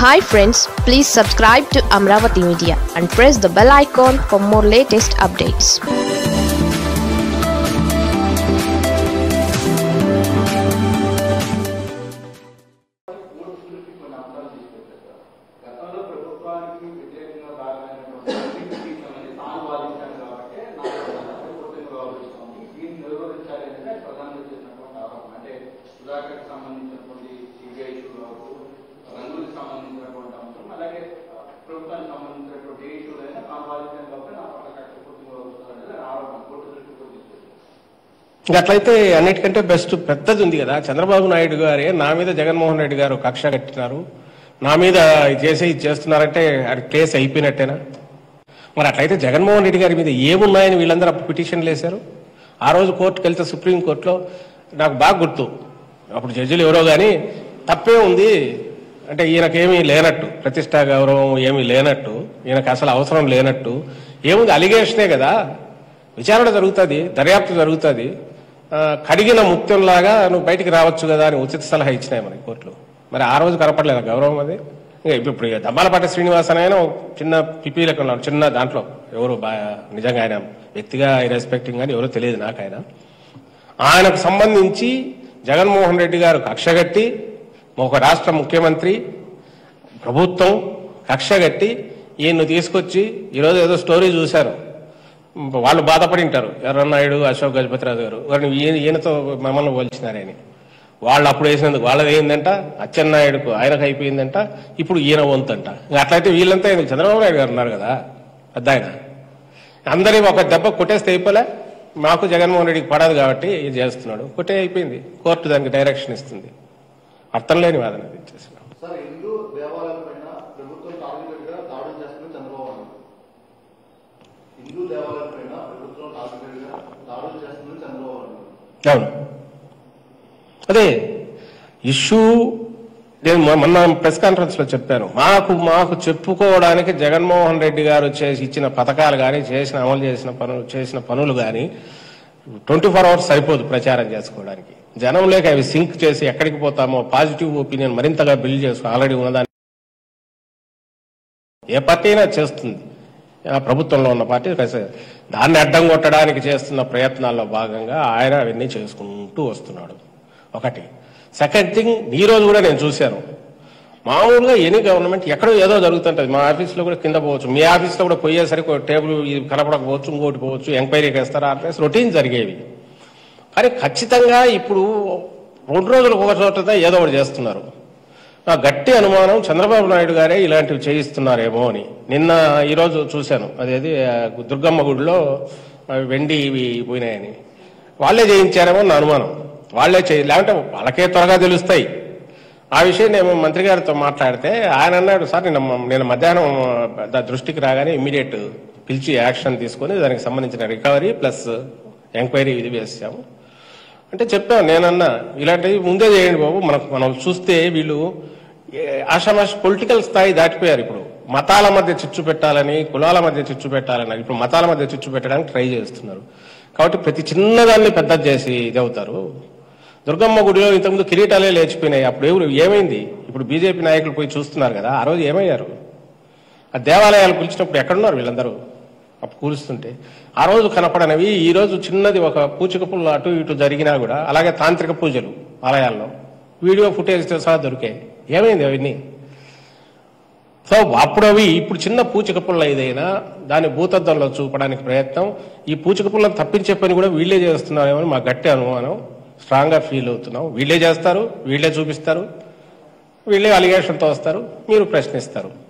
Hi friends, please subscribe to Amravati Media and press the bell icon for more latest updates. అట్లయితే అన్నిటికంటే best పెద్దది ఉంది కదా. చంద్రబాబు నాయుడు గారే నా మీద జగన్మోహన్ రెడ్డి గారు కక్ష కట్టినారు, నా మీద ఇది చేస్తున్నారంటే అది కేసు అయిపోయినట్టేనా? మరి అట్లయితే జగన్మోహన్ రెడ్డి గారి మీద ఏమున్నాయని వీళ్ళందరూ అప్పుడు పిటిషన్లు వేశారు. ఆ రోజు కోర్టుకు వెళ్తే సుప్రీంకోర్టులో నాకు బాగా గుర్తు, అప్పుడు జడ్జిలు ఎవరో కానీ తప్పే ఉంది అంటే ఈయనకేమీ లేనట్టు, ప్రతిష్టా గౌరవం ఏమీ లేనట్టు, ఈయనకు అసలు అవసరం లేనట్టు, ఏముంది అలిగేషనే కదా, విచారణ జరుగుతుంది, దర్యాప్తు జరుగుతుంది, కడిగిన ముత్యంలాగా నువ్వు బయటికి రావచ్చు కదా అని ఉచిత సలహా ఇచ్చినాయి మనకి కోర్టులు. మరి ఆ రోజు కనపడలేదు గౌరవం అది. ఇంకా ఇప్పుడు దమ్మాలపాటి శ్రీనివాస్ ఆయన చిన్న పిపీలకు ఉన్నాడు, చిన్న దాంట్లో ఎవరు నిజంగా ఆయన వ్యక్తిగా రెస్పెక్టింగ్ అని ఎవరో తెలియదు నాకు. ఆయనకు సంబంధించి జగన్మోహన్ రెడ్డి గారు కక్షగట్టి, ఒక రాష్ట్ర ముఖ్యమంత్రి ప్రభుత్వం కక్షగట్టి ఈయన్ను తీసుకొచ్చి ఈరోజు ఏదో స్టోరీ చూశారు, వాళ్ళు బాధపడి ఉంటారు ఎర్రన్నాయుడు, అశోక్ గజపతిరాజు గారు, వారిని ఈయనతో మమ్మల్ని పోల్చినారని. వాళ్ళు అప్పుడు వేసినందుకు వాళ్ళది ఏందంట, అచ్చెన్నాయుడుకు ఆయనకు అయిపోయిందంట, ఇప్పుడు ఈయన వంతంట. అట్లయితే వీళ్ళంతా ఎందుకు? చంద్రబాబు నాయుడు గారు ఉన్నారు కదా పెద్ద ఆయన, అందరినీ ఒక దెబ్బ కొట్టేస్తే అయిపోలే. మాకు జగన్మోహన్ రెడ్డికి పడదు కాబట్టి ఇది చేస్తున్నాడు, కొట్టే అయిపోయింది. కోర్టు దానికి డైరెక్షన్ ఇస్తుంది. అర్థం లేని వాదన ఇచ్చేసి అవును అదే ఇష్యూ. నేను మొన్న ప్రెస్ కాన్ఫరెన్స్ లో చెప్పాను, మాకు చెప్పుకోవడానికి జగన్మోహన్ రెడ్డి గారు ఇచ్చిన పథకాలు కానీ, అమలు చేసిన పనులు కానీ 24 hours సరిపోదు ప్రచారం చేసుకోవడానికి. జనం లేక అవి సింక్ చేసి ఎక్కడికి పోతామో పాజిటివ్ ఒపీనియన్ మరింతగా బిల్డ్ చేసుకో ఆల్రెడీ ఉన్నదాన్ని ఏ పార్టీ అయినా చేస్తుంది, ప్రభుత్వంలో ఉన్న పార్టీ. దాన్ని అడ్డం కొట్టడానికి చేస్తున్న ప్రయత్నాల్లో భాగంగా ఆయన అవన్నీ చేసుకుంటూ వస్తున్నాడు. ఒకటి. సెకండ్ థింగ్, ఈ రోజు కూడా నేను చూశాను, మామూలుగా ఎనీ గవర్నమెంట్ ఎక్కడో ఏదో జరుగుతుంటది. మా ఆఫీస్లో కూడా కింద పోవచ్చు, మీ ఆఫీస్లో కూడా పోయేసరికి టేబుల్ కనపడకపోవచ్చు, ఇంకోటి పోవచ్చు, ఎంక్వైరీకి వేస్తారా, అట్లా రొటీన్ జరిగేవి. కానీ ఖచ్చితంగా ఇప్పుడు 2 రోజులకు ఒక చోట ఏదో ఒకటి చేస్తున్నారు. నా గట్టి అనుమానం చంద్రబాబు నాయుడు గారే ఇలాంటివి చేయిస్తున్నారేమో అని. ఈరోజు చూశాను, అదేది దుర్గమ్మ గుడిలో వెండి ఇవి పోయినాయని వాళ్లే చేయించారేమో నా అనుమానం. వాళ్లే లేకుంటే వాళ్ళకే త్వరగా తెలుస్తాయి. ఆ విషయం నేను మంత్రి గారితో మాట్లాడితే ఆయన అన్నాడు, సార్ నేను మధ్యాహ్నం దృష్టికి రాగానే ఇమ్మీడియట్ పిలిచి యాక్షన్ తీసుకొని దానికి సంబంధించిన రికవరీ ప్లస్ ఎంక్వైరీ ఇది వేసాము అంటే చెప్పాను. నేనన్నా ఇలాంటివి ముందే చేయండి బాబు, మనం చూస్తే వీళ్ళు ఆషామాషి పొలిటికల్ స్థాయి దాటిపోయారు. ఇప్పుడు మతాల మధ్య చిచ్చు పెట్టాలని, కులాల మధ్య చిచ్చు పెట్టాలని, ఇప్పుడు మతాల మధ్య చిచ్చు పెట్టడానికి ట్రై చేస్తున్నారు. కాబట్టి ప్రతి చిన్నదాన్ని పెద్ద చేసి ఇది అవుతారు. దుర్గమ్మ గుడిలో ఇంతకుముందు కిరీటాలే లేచిపోయినాయి, అప్పుడు ఏమైంది? ఇప్పుడు బీజేపీ నాయకులు పోయి చూస్తున్నారు కదా, ఆ రోజు ఏమయ్యారు? ఆ దేవాలయాలు కూల్చినప్పుడు ఎక్కడున్నారు వీళ్ళందరూ? అప్పుడు కూలుస్తుంటే ఆ రోజు కనపడనవి ఈ రోజు చిన్నది ఒక పూచిక పుల్ల అటు ఇటు జరిగినా కూడా, అలాగే తాంత్రిక పూజలు ఆలయాల్లో వీడియో ఫుటేజ్తో సహా దొరికాయి. ఏమైంది అవన్నీ? సో అప్పుడు ఇప్పుడు చిన్న పూచిక పుల్ల ఏదైనా దాన్ని భూతద్దంలో చూపడానికి ప్రయత్నం, ఈ పూచిక పుల్లను తప్పించే పని కూడా వీళ్లే చేస్తున్నారేమో మా గట్టి అనుమానం, స్ట్రాంగ్ గా ఫీల్ అవుతున్నాం. వీళ్లే చేస్తారు, వీళ్లే చూపిస్తారు, వీళ్లే అలిగేషన్తో వస్తారు, మీరు ప్రశ్నిస్తారు.